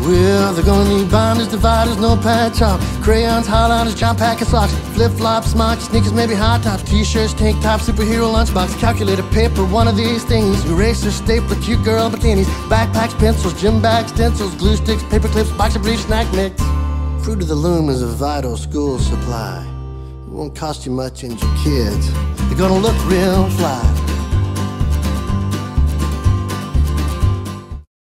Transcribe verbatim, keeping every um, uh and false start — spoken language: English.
Well, they're gonna need binders, dividers, notepad, chalk, crayons, highlighters, giant pack of socks, flip-flops, smocks, sneakers, maybe high tops, t-shirts, tank tops, superhero lunchbox, calculator, paper, one of these things, eraser, stapler, cute girl bikinis, backpacks, pencils, gym bags, stencils, glue sticks, paper clips, box of brief snack mix. Fruit of the Loom is a vital school supply. It won't cost you much and your kids, they're gonna look real fly.